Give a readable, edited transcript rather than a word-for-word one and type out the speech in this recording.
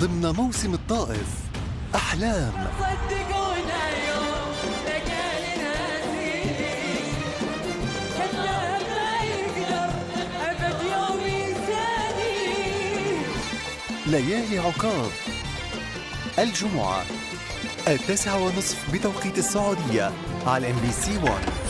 ضمن موسم الطائف أحلام. صدقونا يوم لقى ناسي كذاب ما يقدر أبد يوم ينساني. ليالي عكاظ الجمعة 9:30 بتوقيت السعودية على MBC 1.